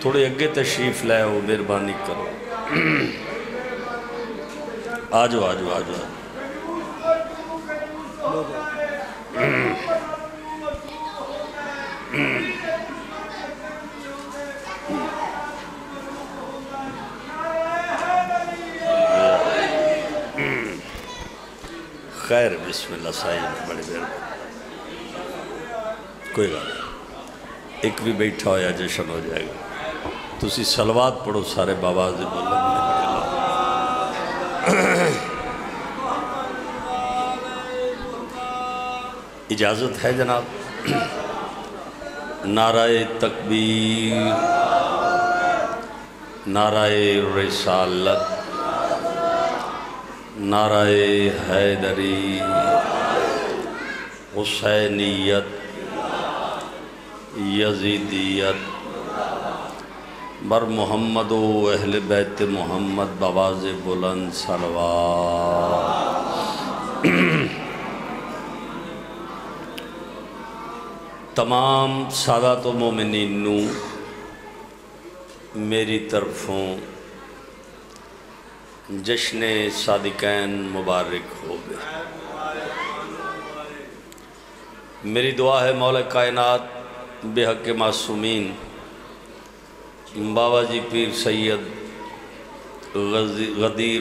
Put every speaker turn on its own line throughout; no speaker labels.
थोड़े अगे तशरीफ लै आओ, मेहरबानी करो। आ जाओ आ जाओ आ जाओ। खैर बिस्मिल्लाह साईं, बड़ी देर कोई गल नहीं, एक भी बैठा होया जश्न हो जाएगा। तुसी सलवात पढ़ो सारे बाबा से बोलो। इजाज़त है जनाब। नाराए तकबीर, नाराए रिसालत, नाराए हैदरी, हुसैनियत, यजीदियत, बर मोहम्मद व अहले बैत मोहम्मद बवाज़ बुलंद सलवात। तमाम सादात मोमिनीन नू मेरी तरफों जश्न सादिकैन मुबारक हो गए। मेरी दुआ है मौला कायनात बेहक मासूमीन बाबा जी पीर सैयद गदीर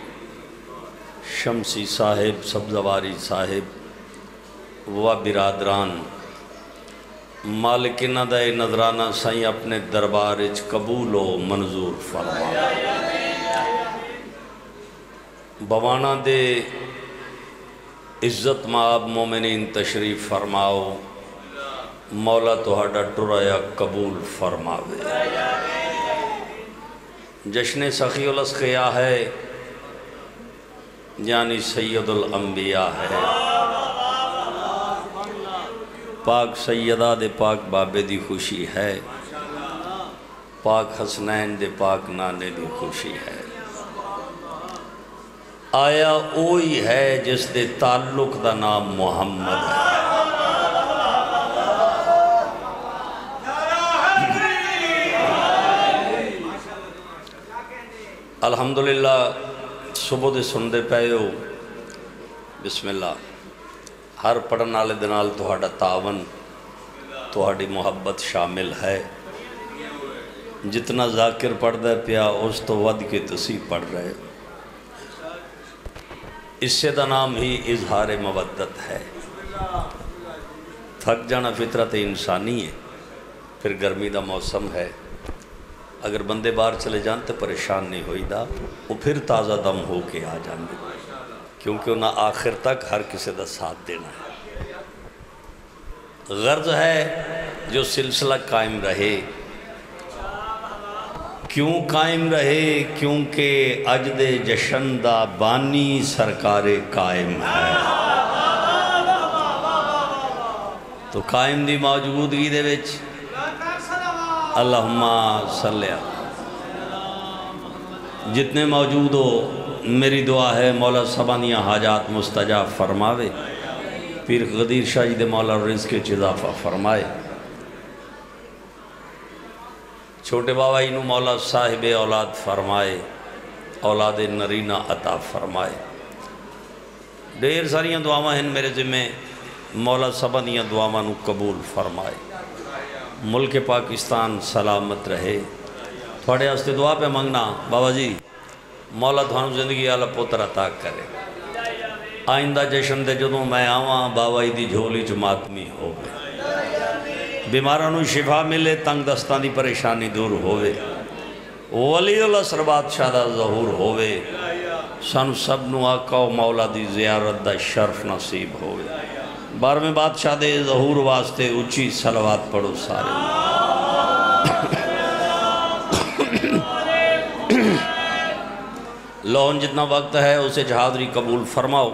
शमसी साहिब सब्ज़वारी साहिब व बिरादरान मालिक इन्हां दा नजराना साईं अपने दरबार विच कबूल हो मंजूर फरमा। बवाना दे इज्जत माब मोमिनीन तशरीफ फरमाओ, मौला तुहाडा टुराया कबूल फरमावे। जश्न सखीउल अस्किया है यानी सैयदुल अंबिया है। पाक सैयदा दे पाक बाबे दी खुशी है, पाक हसनैन दे पाक नाने दी खुशी है। आया वही है जिस दे ताल्लुक दा नाम मुहम्मद है। अल्हम्दुलिल्लाह सुबह दे सुनते पे हो बिस्मिल्लाह। हर पढ़न वाले दे नाल तुहाडा तावन तुहाडी मुहब्बत शामिल है। जितना जाकिर पढ़दा पिया उस तो वध के तुसी पढ़ रहे हो। इससे दा नाम ही इजहार मवद्दत है। थक जाना फितरत इंसानी है। फिर गर्मी का मौसम है, अगर बंदे बाहर चले जान तो परेशान नहीं होईदा, वो फिर ताज़ा दम हो के आ जाएंगे, क्योंकि उन्हें आखिर तक हर किसी का साथ देना है। गर्ज है जो सिलसिला कायम रहे। क्यों कायम रहे? क्योंकि अज दे जशन दा बानी सरकारे कायम है। तो कायम दी मौजूदगी दे विच अल्लाहुम्मा सल्ली जितने मौजूद हो, मेरी दुआ है मौला सबा दियां हाजात मुस्तजाब फरमावे। पीर गदीर शाह जी दे मौला रिज़्क़ के इजाफा फरमाए। छोटे बाबा जी नू मौला साहिब औलाद फरमाए, औलाद नरीना अता फरमाए। ढेर सारियां दुआवां हैं मेरे जिम्मे, मौला सबा दियां दुआवां नू कबूल फरमाए। मुल्क पाकिस्तान सलामत रहे। थोड़े वास्ते दुआ पे मंगना बाबा जी, मौला थानू जिंदगी वाला पुत्र अता करे। आइंदा जशन दे जदों मैं आवां बाबा जी की झोली च मातमी होवे, बीमारां नू शिफा मिले, तंग दस्तां दी परेशानी दूर होवे, वलीउल असर बादशाह दा ज़हूर होवे, सानू सब नू आका मौला दी ज़ियारत दा शर्फ नसीब होवे। 12वें बादशाह दे ज़हूर वास्ते उच्ची सलवात पढ़ो सारे। लोन जितना वक्त है उसे जहादरी कबूल फरमाओ।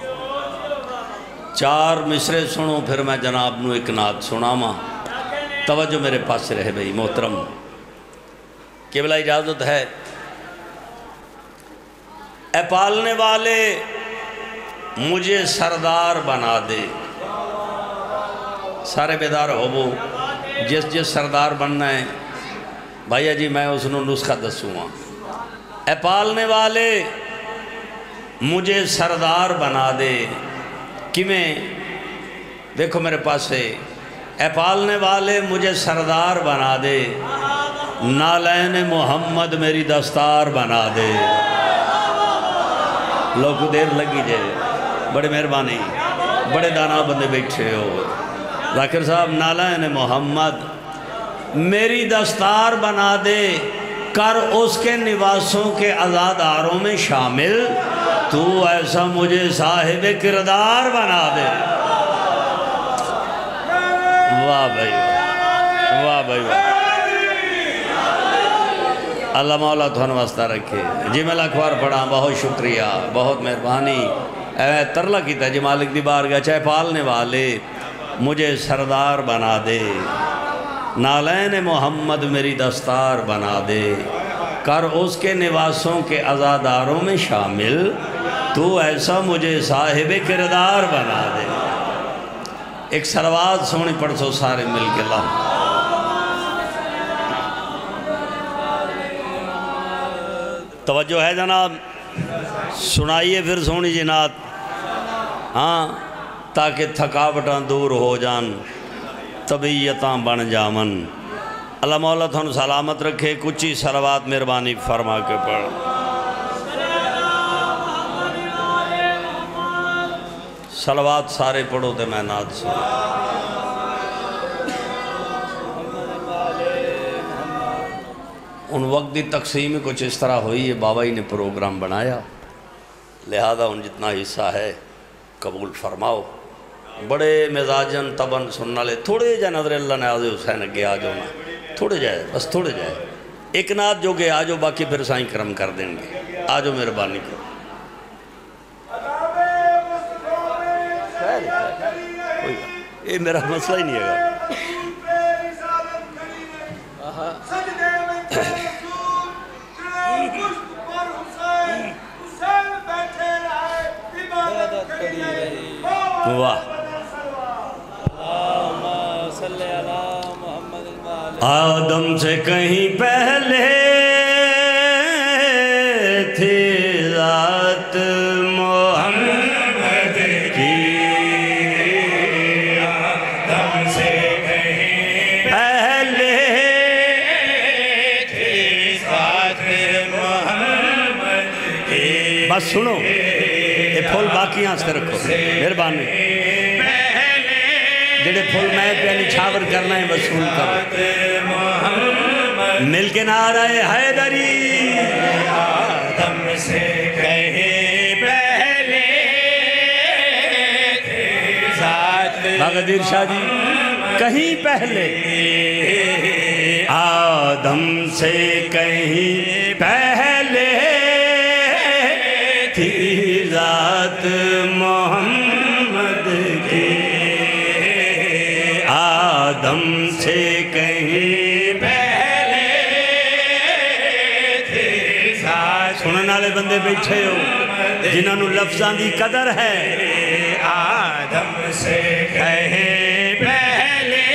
4 मिसरे सुनो, फिर मैं जनाब नू एक नात सुनावा। तवज्जो मेरे पास रहे भाई मोहतरम, केवल इजाज़त है। ए पालने वाले मुझे सरदार बना दे। सारे बेदार होवो, जिस जिस सरदार बनना है भैया जी मैं उसनों नुस्खा दसूँगा। ए पालने वाले मुझे सरदार बना दे। किमें देखो मेरे पास है। ए पालने वाले मुझे सरदार बना दे, नालैन मोहम्मद मेरी दस्तार बना दे। लोग देर लगी जाए, बड़े मेहरबानी, बड़े दाना बंदे बैठे हो। जाकिर साहब नालैन मोहम्मद मेरी दस्तार बना दे, कर उसके निवासों के अज़ादारों में शामिल, तू ऐसा मुझे साहिब किरदार बना दे। वाह भाई वाह भाई वाह। अल्लाह मौला थानू वास्ता रखे जी। मैं अखबार पढ़ा, बहुत शुक्रिया, बहुत मेहरबानी। तरला किया जी मालिक दी बारगाह, चाहे पालने वाले मुझे सरदार बना दे, नालैन मोहम्मद मेरी दस्तार बना दे, कर उसके निवासों के अज़ादारों में शामिल, तू ऐसा मुझे साहिब किरदार बना दे। एक सलवात सोनी पढ़ो सारे मिल के ला। तवज्जो है जनाब, सुनाइए फिर सोनी जी नात। हाँ, ताकि थकावटां दूर हो जान, तबीयतां बन जावन। अल्लाह मौला थानू सलामत रखे। कुछ ही सलवात मेहरबानी फरमा के पढ़। सलवात सारे पढ़ो तो मैं नात सुना। उन वक्त की तकसीम कुछ इस तरह हुई है, बाबा ही ने प्रोग्राम बनाया, लिहाजा उन जितना हिस्सा है कबूल फरमाओ। बड़े मिजाजन तबन सुनने वाले थोड़े जा नजर अल्लाह ने आज़े हुसैन अगे आ जाओ ना, थोड़े जाए बस थोड़े जाए, एक नात जो के आ जाओ, बाकी फिर साईं करम कर देंगे। आ जाओ मेहरबानी करो। ये मेरा मसला ही नहीं है। वाह, आदम से कहीं पहले थी ज़ात मोहम्मद की, आदम से कहीं पहले थी ज़ात मोहम्मद की। बस सुनो, ये फुल बाकी आस्ते रखो मेहरबानी। जेड़े फुल मैं पे निछावर करना है वसूल करो। मिल के नाराए हैदरी, आदम से कहीं पहले थे ज़ात भगदीर शाह जी, कहीं पहले आदम से कहीं पहले थी ज़ात मोहम्मद की, आदम से कहीं पहले थे ज़ात। सुनने वाले बंदे बैठे हो जिन्होंने लफ्ज़ां की कदर है। आदम से कहीं पहले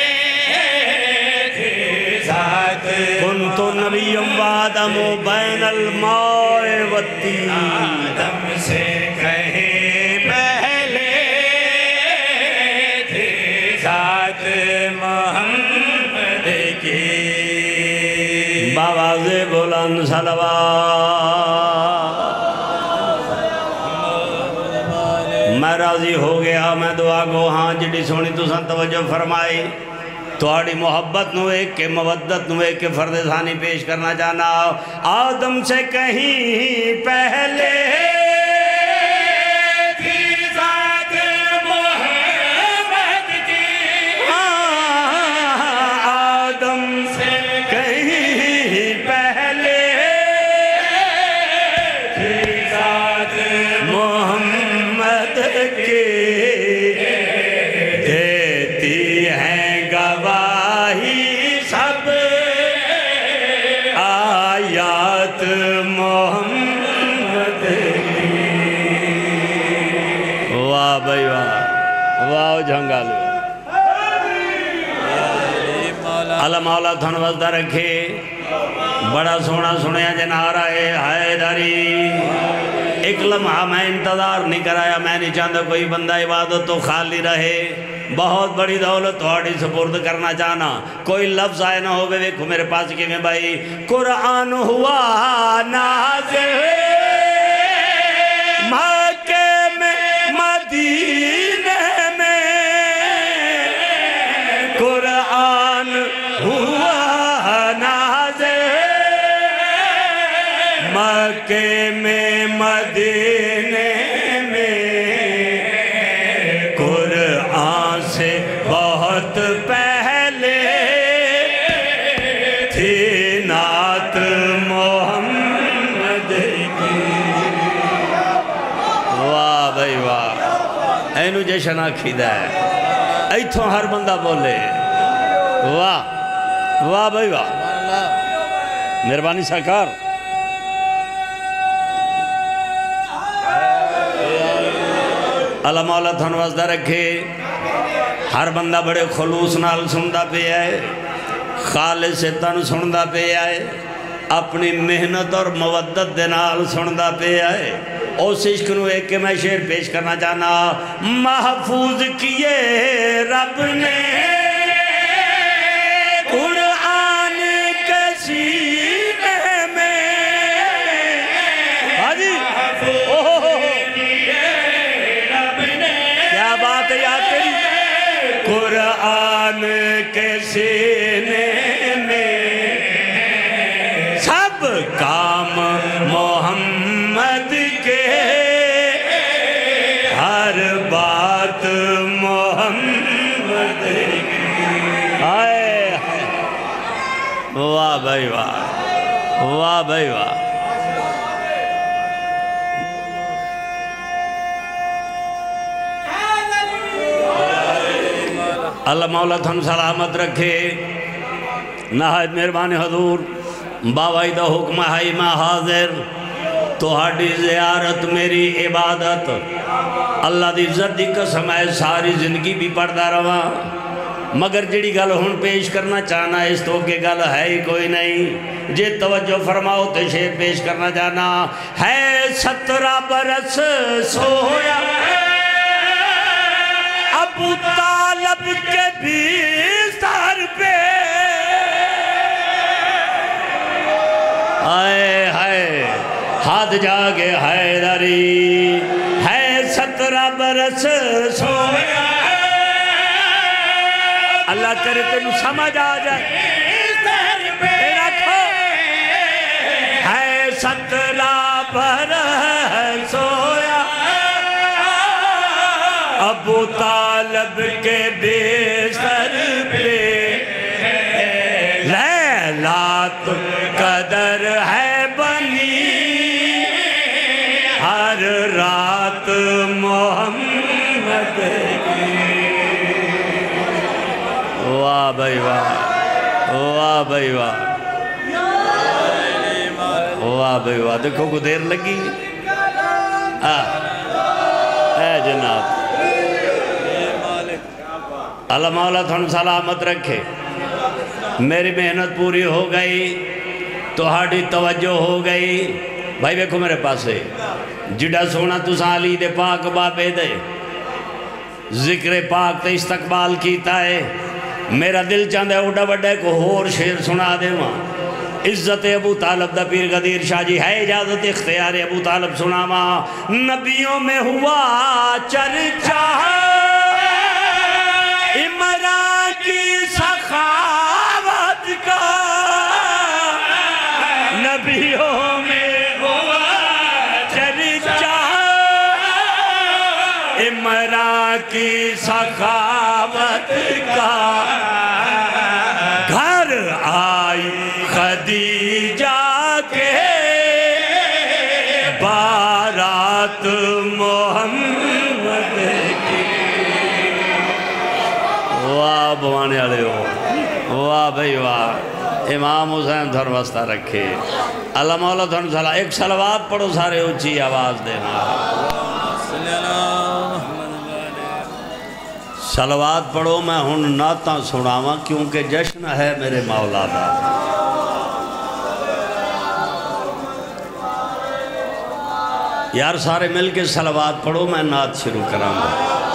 थे ज़ात, कुन्तु नबिय्यम व आदमु बैनल माए वत्ती। आदम से कहीं पहले थे ज़ात मोहम्मद की। बावाज़े बुलंद सलवात। मैं राज़ी हो गया, मैं दुआ को हाँ जिड़ी सोनी तुसां तवज्जो फरमाई। थोड़ी मोहब्बत नू एक के मवद्दत नू एक के फर्द सानी पेश करना चाहना। आदम से कहीं पहले थी ज़ात मोहम्मद की, आदम से कहीं पहले थी ज़ात मोहम्मद की। देती हैं गवाही सब आयात मोहम्मद की। वाह भाई वाह, वाह जंगाल। अल्लाह मौला थन वसदा रखे। बड़ा सोहना सुनिया जनारा है हैदरी। एक लम्हा मैं इंतज़ार नहीं कराया, मैं नहीं चाहता कोई बंदा इबादत तो खाली रहे। बहुत बड़ी दौलत थोड़ी सुपुर्द करना चाहना, कोई लफ्ज़ आए ना हो। देखो मेरे पास कि मैं भाई कुरान हुआ नाज़िल मक्के में मदीने में, कुरान हुआ नाज़िल मक्के में मदीने में, कुरान से बहुत पहले थी नात मोहम्मद की। वाह भाई वाह, इनू जशन आखीदा है। इथों हर बंदा बोले वाह वाह भाई वाह, मेहरबानी सरकार। अल्लाह मौला थानू वसदा रखे। हर बंदा बड़े खलूस नाल सुनता पे है, खालिस तन सुनता पे है, अपनी मेहनत और मवद्दत दे नाल सुनता पे है। उस इश्क नू एक के मैं शेर पेश करना चाहना। महफूज किए रब ने कुरान के सीने में। हाजी क्या बात है यार तेरी। कुरान के सीने में सब काम मोहम्मद के, हर बात मोहम्मद की। आए वाह भाई वाह, वाह भाई वाह। अल्लाह मौला थन सलामत रखे। नहायत मेहरबानी हजूर बाबाई दा हुक्म है मैं हाजिर। तुहाडी ज़ियारत मेरी इबादत। अल्लाह दी इज्जत दी कसम है सारी जिंदगी भी पढ़ता रहा, मगर जिहड़ी गल हुण पेश करना चाहना इस तो अगे गल है ही कोई नहीं। जे तवज्जो फरमाओ तो शेर पेश करना चाहना है। 17 बरस सोया अबू तालब के बिस्तर पे, आए हाय हाथ जागे हैदरी है। 17 बरस सोया, अल्लाह करे तेनू समझ आ जाए। है 17 बरस सोया अबू तालब के बिस्तर पे, लैलात कदर है बनी हर रात मोहम्मद की। वाह भाई वाह, वाह भाई वाह, वाह भाई वाह। देखो को देर लगी है जनाब। अल्लाह मौला थानू सलामत रखे। मेरी मेहनत पूरी हो गई, तुहाड़ी तवज्जो हो गई। भाई देखो मेरे पास जिड़ा सोना तुसा अली दे पाक बाबे दे जिक्र पाक ते इस्तकबाल कीता है। मेरा दिल चाहता है उड़ा वड्डा एक होर शेर सुना देवा। इज्जत अबू तालब दा पीर गदीर शाह जी है इजाजत इख्तियार अबू तालब सुनावा। नबियों में हुआ चर्चा इमरान की सखावत का, नबियों में हुआ चर्चा इमरान की सखावत का। घर आई खदीजा के बारात मोहम्मद की। वाह बवाने वाले हो, वाह भाई वाह। इमाम हुसैन धन वास्ता रखे। अल्लाह मौला धन सला। एक सलवात पढ़ो सारे ऊंची आवाज देना। सलवात पढ़ो मैं हुण नातां सुनावां क्योंकि जश्न है मेरे मौला दा। यार सारे मिल के सलवात पढ़ो मैं नात शुरू करांगा।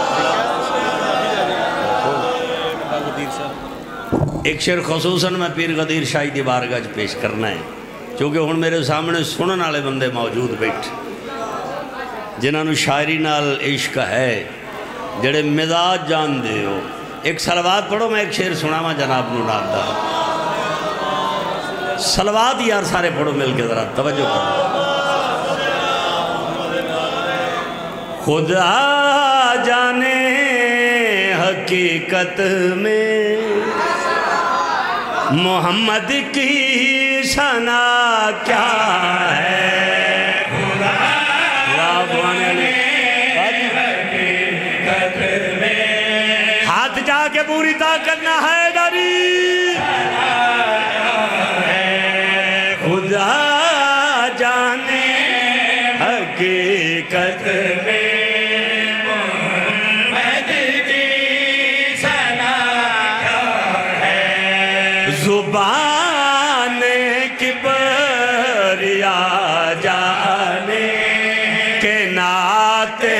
एक शेर खसूसन मैं पीर गदीर शाही दी बारगाह च पेश करना है क्योंकि हुण मेरे सामने सुनने वाले बंदे मौजूद बैठे जिन्होंने शायरी नाल इश्क है, जड़े मिजाज जानते हो। एक सलवात पढ़ो मैं एक शेर सुनावा जनाब नू नात दा। सलवात यार सारे पढ़ो मिल के जरा तवज्जो करो। खुदा जाने हकीकत में मोहम्मद की सना क्या है। हाथ जाके पूरी ताकत ना है दारी खुदा जाने हकीकत में मोहम्मद की सना है। जुबान किबरिया जाने के नाते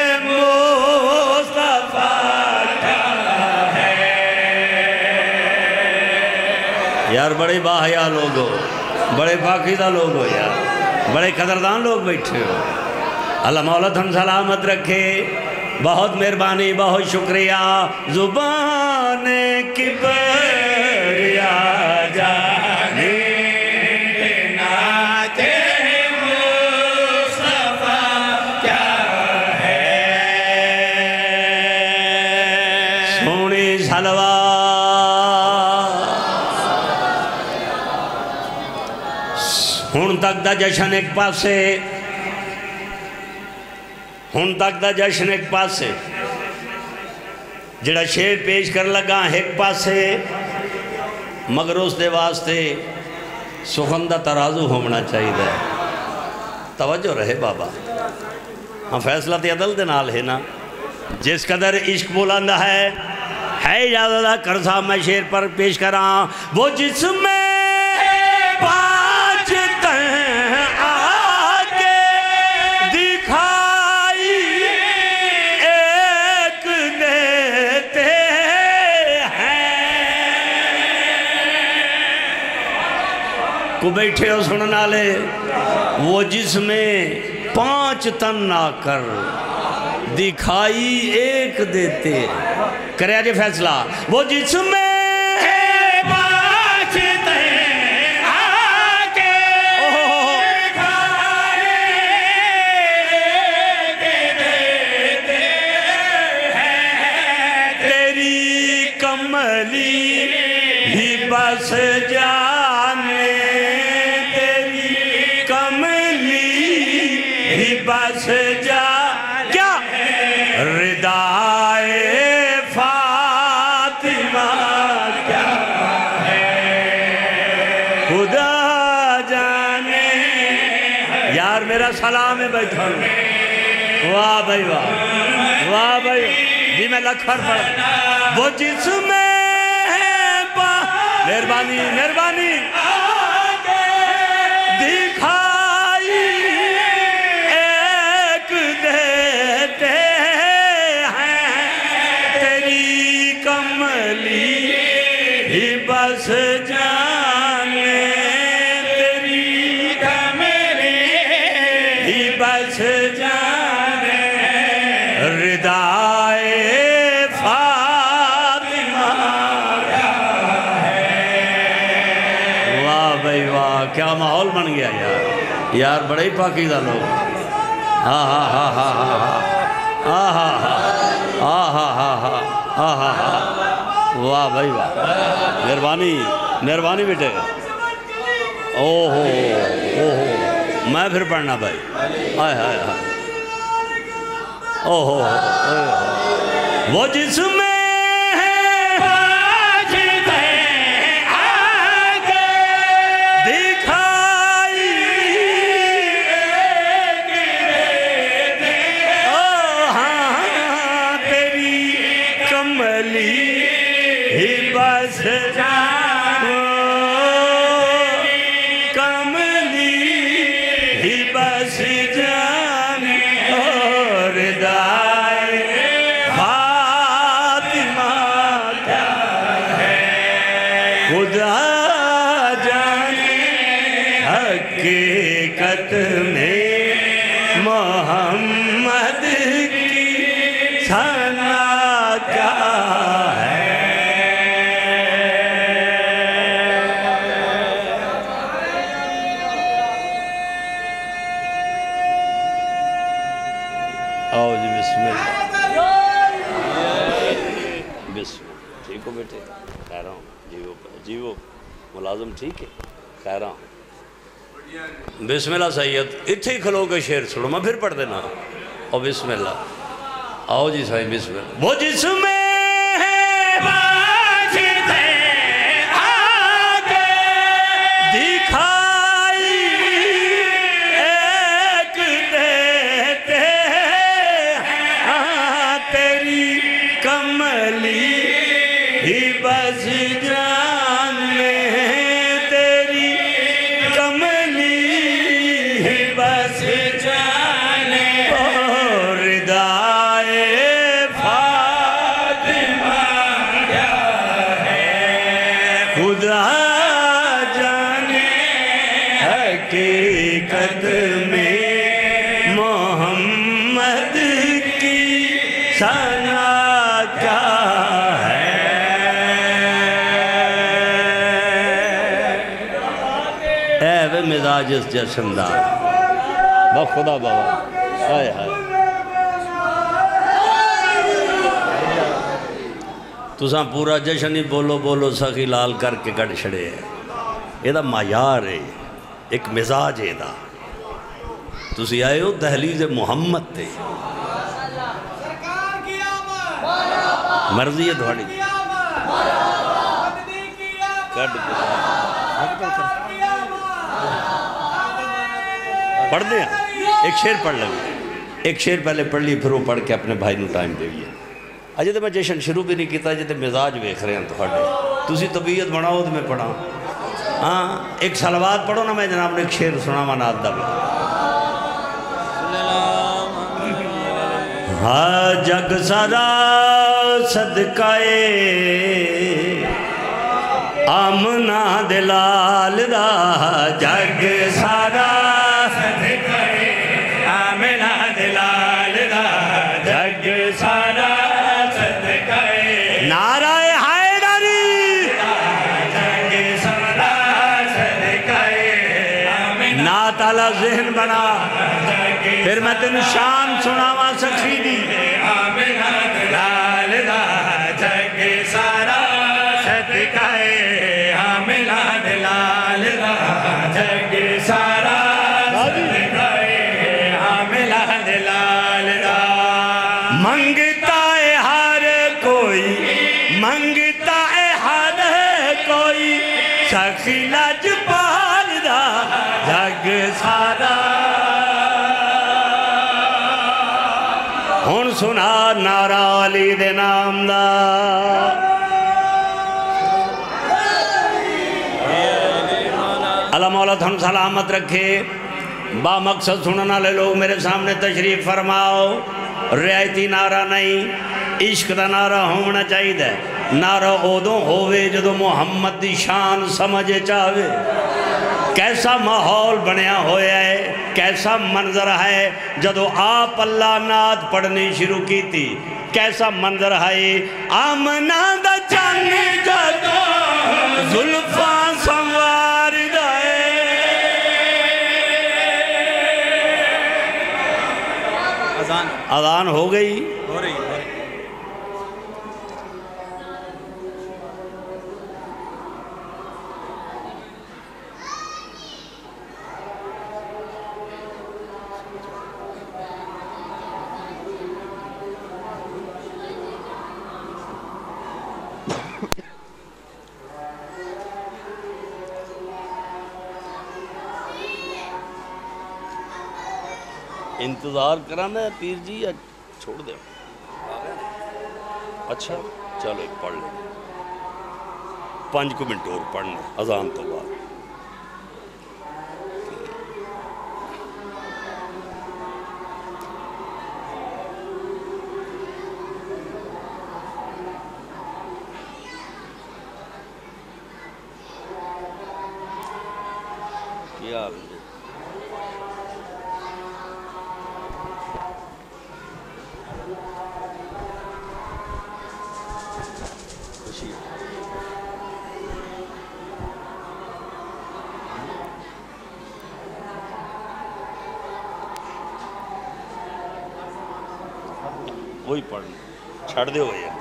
यार बड़े बाहया लोग हो, बड़े पाकीज़ा लोग हो यार, बड़े कदरदान लोग बैठे हो। अल्लाह मौला तुम सलामत रखे। बहुत मेहरबानी, बहुत शुक्रिया। जुबान किबरिया जाने नाते मुस्तफा क्या है। सोनी सलवा हुण तक दा जश्न एक पासे, हुण तक दा जश्न एक पासे, जिहड़ा शेर पेश कर लगा एक पासे, मगर उस दे वास्ते सुखन दा तराजू होना चाहिए। तवज्जो रहे बाबा। हाँ फैसला तो अदल दे नाल है ना। जिस कदर इश्क बुलंद है इजाज़त कर साहब मैं शेर पर पेश करा। वो जिसमें को बैठे हो सुनने वाले, वो जिसमें 5 तन आकर दिखाई एक देते। करे जे फैसला। वो जिसमें 5 तन आके देते हैं, तेरी कमली ही बस जाने, बस जा क्या रिदाए फातिमा क्या है। खुदा जाने यार मेरा सलाम है बैठा। वाह भाई वाह, वाह भाई जी मैं लखर पढ़। वो जिसमें मेहरबानी मेहरबानी दिखा बस जाने, तेरी कमली ही बस जाने, रिदाए फातिमा है। वाह भाई वाह, क्या माहौल बन गया यार। यार बड़े ही पाकीज़ा लोग। हाँ हाँ हाँ हाँ हाँ हाँ हाँ हाँ हाँ हाँ हाँ हाँ हाँ। वाह भाई वाह, मेहरबानी मेहरबानी बेटे। ओहो ओहो मैं फिर पढ़ना भाई। हाय हाय हाय। ओहो वो जिसमें कमली ही बस जाने, कमली ही बस जाने, और दाए फातिमा क्या है खुदा जाने, हकीकत में मोहम्मद की सना क्या है। आओ जी बिस्मिल्लाह। बिस्मिल्लाह। ठीक हो बेटे? कह रहा हूँ जीवो जीवो। मुलाजिम ठीक है? कह रहा हूँ बिस्मिल्लाह। सैयद इत्थे ही खलो के शेर सुनो, मैं फिर पढ़ देना। और बिस्मिल्लाह। आओ जी साईं बिस्मिल्लाह। वो जिसमें दिखाई एक देते तेरी कमली ही बस जाने, तेरी कमली ही बस जाने, और दाए फातिमा क्या है खुदा जाने, हकीकत में मोहम्मद की सना क्या है। ऐ वे मिजाज इस जश्न दा बा खुदा बाबा। हाय हाय तुसां पूरा जश्न ही बोलो बोलो सखी लाल करके कट छड़े है। एदा मायार है, एक मिजाज है एदा। तुसी आए हो दहलीज़ मुहम्मद ते, मर्जी है थोड़ी। पढ़ दे एक शेर पढ़ लगे, एक शेर पहले पढ़ ली, फिर वो पढ़ के अपने भाई को टाइम देइए। अजे तो मैं जश्न शुरू भी नहीं किया, अजे तो मिजाज वेख रहे हैं थोड़े। तुसी तबीयत बनाओ तो मैं पढ़ा। हाँ एक सलवात पढ़ो ना, मैं जनाब ने एक शेर सुनावा नात दा। हाँ जग सारा सदकाए आमना दिलाल दा, जग सारा सदकाए आमना दिलाल दा, जग सारा सदकाए नाराए हैदरी, जग सारा सदकाए नात आला ज़हन बना। फिर मैं तेन शान सुनावा सखी दी। आमिना दिलाल दा जग सारा सदकाए, आमिना दिलाल दा जग सारा सदकाए, आमिना दिलाल दा। मंगता है हर कोई, मंगता है हर कोई, सखी लजपाल दा जग सारा। हुण सुना नारा अली दे नाम दा। अल्लाह मौला थोन सलामत रखे। बा मकसद सुनने वाले लोग मेरे सामने तशरीफ फरमाओ। रियायती नारा नहीं, इश्क का नारा होना चाहिए। नारा उदों होवे जदों मुहम्मद दी शान समझ चाहे। कैसा माहौल बनया होया है, कैसा मंजर है जदों आप अल्लाह नात पढ़नी शुरू की थी। कैसा मंजर है आमना दा चन जदों जुल्फां संवार दे। अजान हो गई, हो रही। इंतजार करा मैं पीर जी या छोड़ दे? अच्छा चलो पढ़ ले 5 मिनट और पढ़ने अजान तो बाद। क्या वही पढ़ छड़ दो यार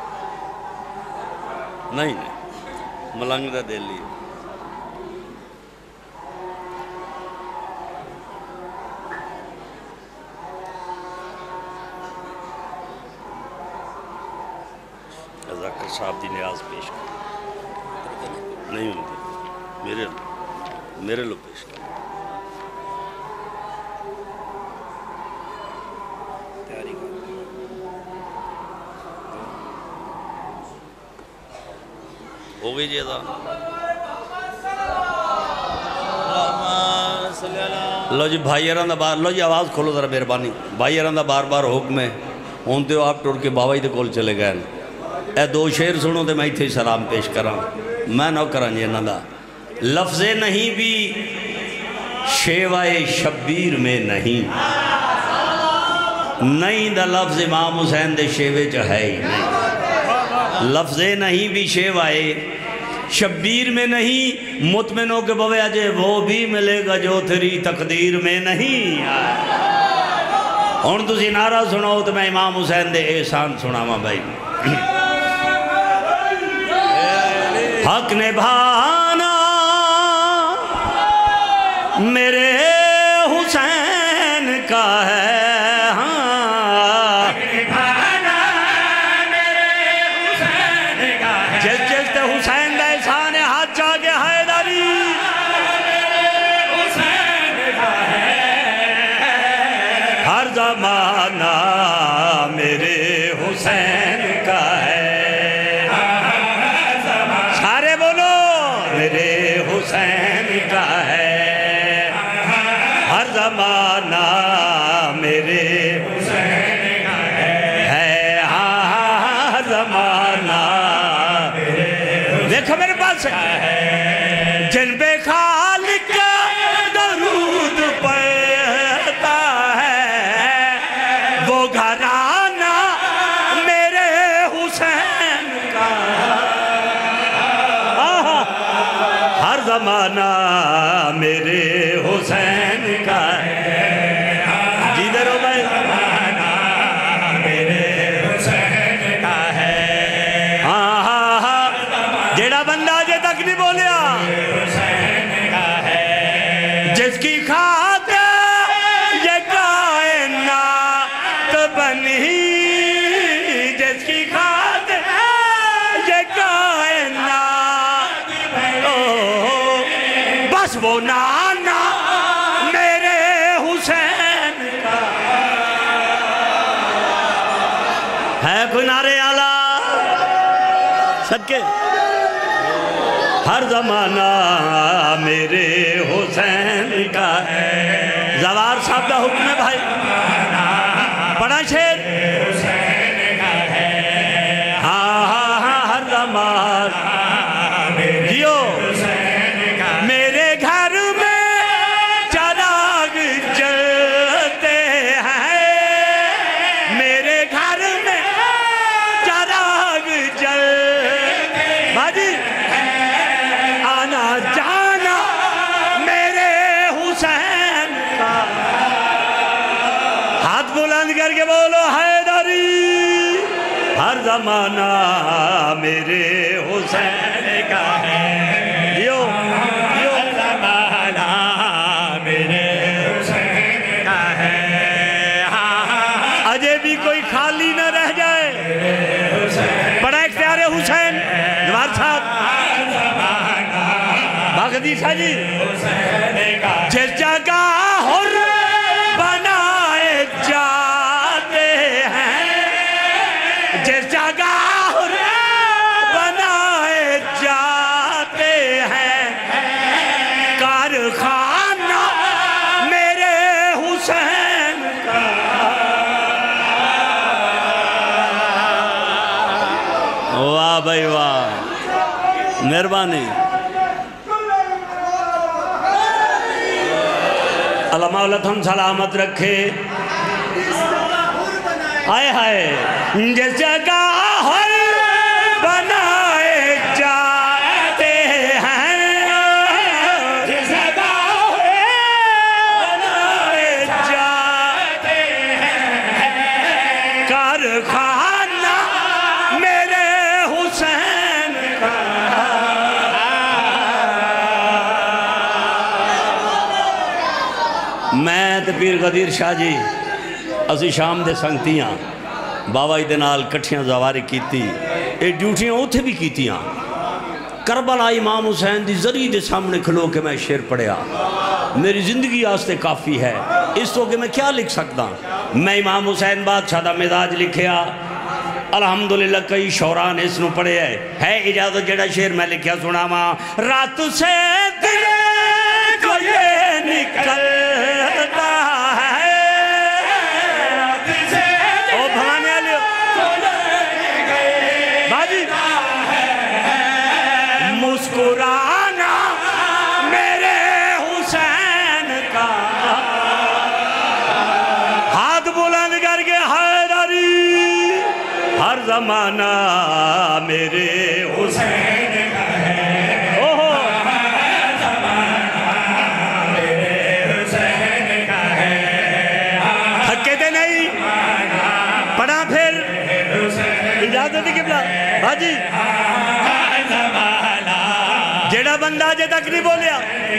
नहीं नहीं मलंग का दिल ही जाकिर साहब की न्याज पेश कर नहीं होंगे मेरे लो पेश कर हो गई जी अदा लो जी भाई यार बार लो जी आवाज़ खोलो जरा मेहरबानी भाई यार बार बार हुक्म है हूँ तो आप टुर के बाबा जी के कोल चले गए ए 2 शेर सुनो तो मैं इत्थे सलाम पेश करा मैं ना करा जी इन्हों का लफ्ज़े नहीं भी शेवाए शब्बीर में नहीं नहीं दा लफ्ज़ इमाम हुसैन दे शेवे च है ही नहीं लफ्ज़े नहीं भी शेवाए शब्बीर में नहीं मुतमिनो के बवे अजय वो भी मिलेगा जो तेरी तकदीर में नहीं हुण तुसी नारा सुनाओ तो मैं इमाम हुसैन दे एहसान सुनावा भाई हक निभाना मेरे हुसैन का है ज़माना मेरे हुसैन का है सारे बोलो मेरे हुसैन का है हर ज़माना मेरे हुसैन का है हाँ ज़माना देखो मेरे पास है जिन पे खालिक दरूद पढ़ता है वो घराना मेरे हुसैन का हर ज़माना मेरे हुसैन का है जिधर हो भाई मेरे हुसैन का है हाँ हाँ हाँ जेड़ा बंदा अजे तक नहीं बोलिया हुसैन का है जिसकी खातिर ये कायनात बनी जिसकी खातिर ये कायनात बस वो नाना मेरे हुसैन का है कोई नारे आला सदके हर ज़माना मेरे हुसैन का है जवार साहब का हुक्म है भाई बड़ा शेर हुसैन का है हाँ हाँ हाँ हर ज़माना जियो मेरे घर में चिराग जलते हैं मेरे घर में चिराग जलते भाजी आना जाना मेरे हुसैन का हाथ बुलंद करके बोलो हैदरी हर ज़माना मेरे हुसैन का है यो यो ज़माना मेरे हुसैन का है अजय भी कोई खाली न रह जाए बड़ा एक प्यारे हुसैन जवार साहब भगदी शाह जी जिस जगह हुर बनाए जाते हैं जिस जगह वाह भाई वाह, मेहरबानी। अल्लाह मौला तुम सलामत रखे। हाय हाय जिस जगह बनाए जाते हैं, जिस जगह बनाए जाते हैं, कारखाना मेरे हुसैन का। मैं ते पीर गदीर शाह जी असी शाम दे संगती हाँ, बाबा जी दे नाल कट्ठियां ज़वारी कीती, ये ड्यूटियां उत्थे भी कीतियां। करबला इमाम हुसैन दी जरी दे सामने खलो के मैं शेर पढ़िया, मेरी ज़िंदगी आस्ते काफ़ी है, इस तो कि मैं क्या लिख सकता। मैं इमाम हुसैन बादशाह दा मिजाज लिखिया, अल्हम्दुलिल्लाह कई शौरा ने इसनू पढ़े है इजाजत जेड़ा शेर मैं लिखिया सुनावा। रात से दिल को ये निकलता है, ओ भवानी आलियो बाजी, मुस्कुराना मेरे हुसैन का। हाथ बुलंद करके हैदरी, हर जमाना मेरे हुसैन का है। ओहो थके थे नहीं, पढ़ा फिर इजाजत किबला हाजी। जेड़ा बंदा अजे तक नहीं बोलिया,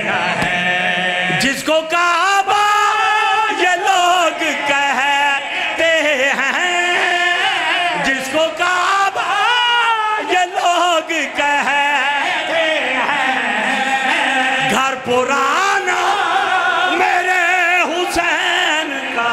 जिसको काबा ये लोग कहते हैं, जिसको काबा ये लोग कहते हैं, घर पुराना मेरे हुसैन का।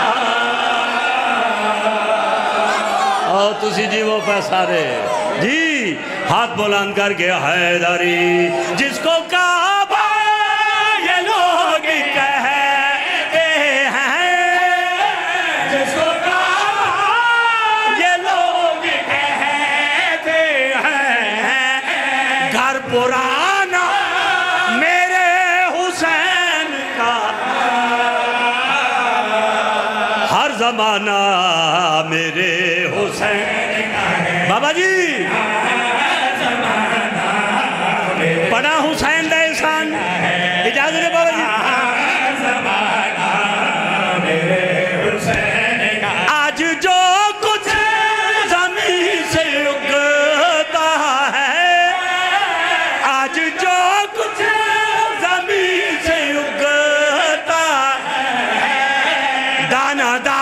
और तुसी जीवो पैसारे जी, हाथ बुलंद करके हैदरी, जिसको काबा ये लोग कहते हैं, जिसको काबा ये लोग कहते हैं, घर पुराना मेरे हुसैन का। हर जमाना मेरे हुसैन का है। बाबा जी बड़ा हुसैन दा एहसान, इजाजत है बाबा जी। आज जो कुछ जमीन से उगता है, आज जो कुछ जमीन से उगता है, दाना दाना